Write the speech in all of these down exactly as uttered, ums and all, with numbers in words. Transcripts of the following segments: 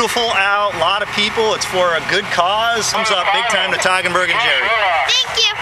beautiful out, a lot of people. It's for a good cause. Thumbs up big time to Toggenburg and Jerry. Thank you.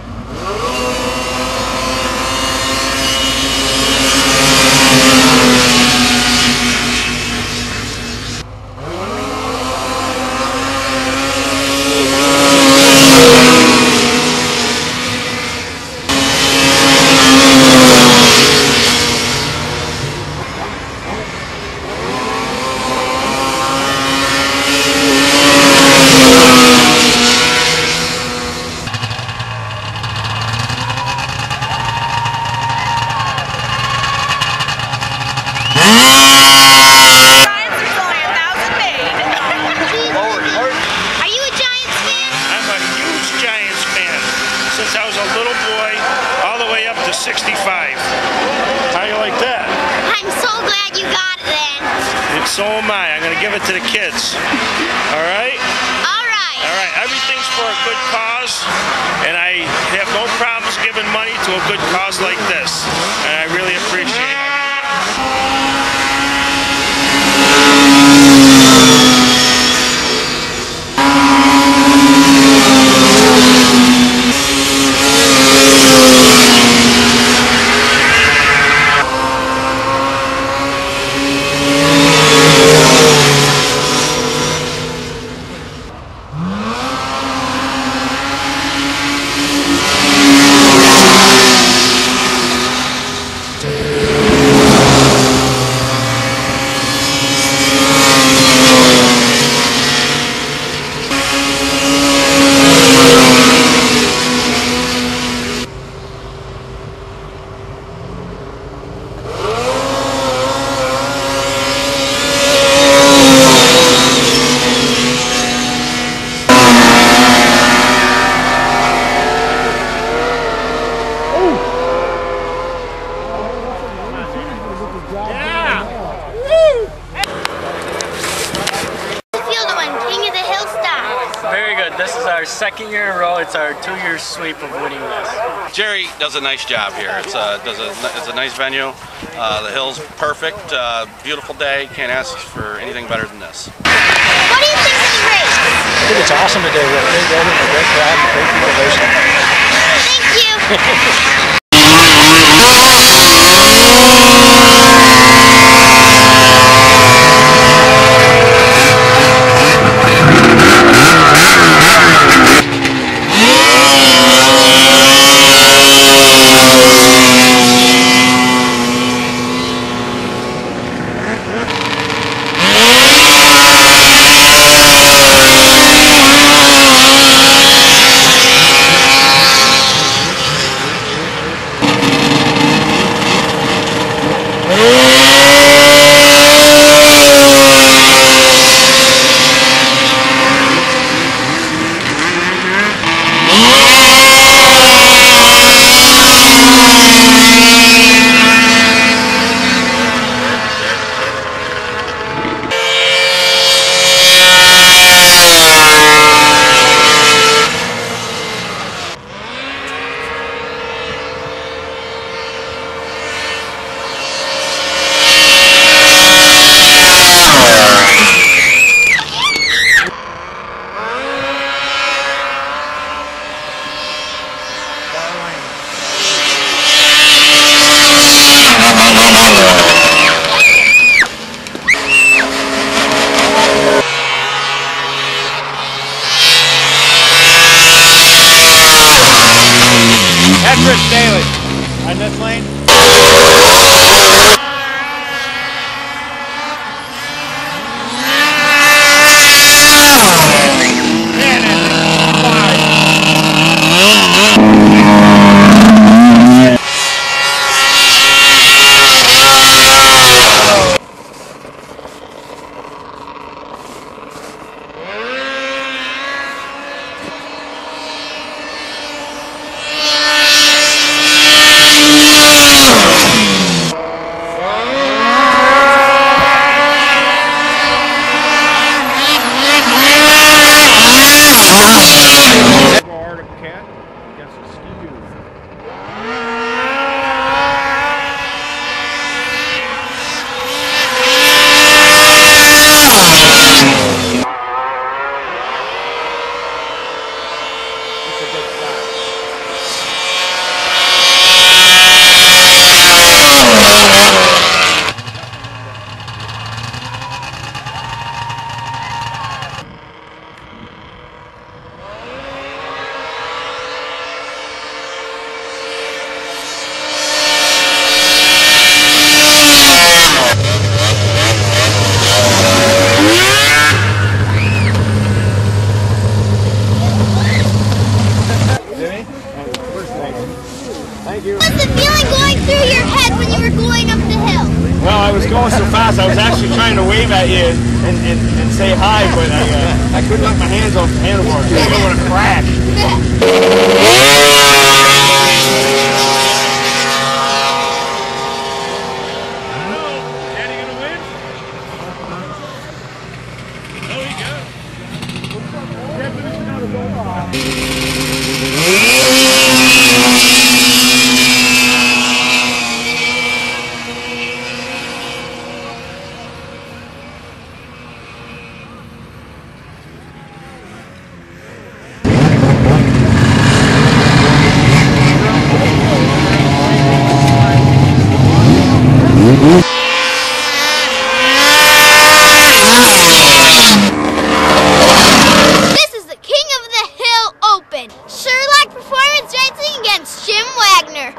sixty-five. How you like that? I'm so glad you got it then. And so am I. I'm going to give it to the kids. All right? All right. All right. Everything's for a good cause, and I have no problems giving money to a good cause like this, and I really appreciate it. Very good. This is our second year in a row. It's our two-year sweep of winning this. Jerry does a nice job here. It's a, does a, it's a nice venue. Uh, the hill's perfect. Uh, beautiful day. Can't ask for anything better than this. What do you think of the race? I think it's awesome today. We have a great weather, a great crowd, and great people racing. Thank you. Daily on this lane. Yeah. I was actually trying to wave at you and, and, and say hi, but I uh, I couldn't knock my hands off the handlebars. I didn't want to crash. Daddy gonna win? Oh, he got it. This is the King of the Hill Open. Sherlock Performance Racing against Jim Wagner.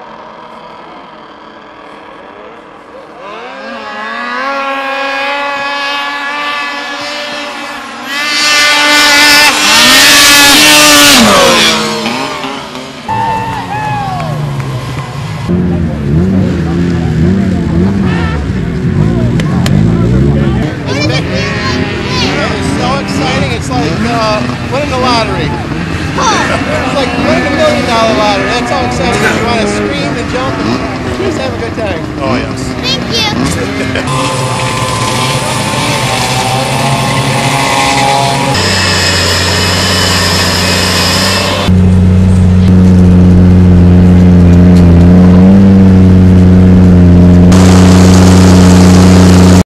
It's like uh, winning the lottery. It's like winning a million dollar lottery. That's how exciting it is. You want to scream and jump and just have a good time. Oh, yes. Thank you.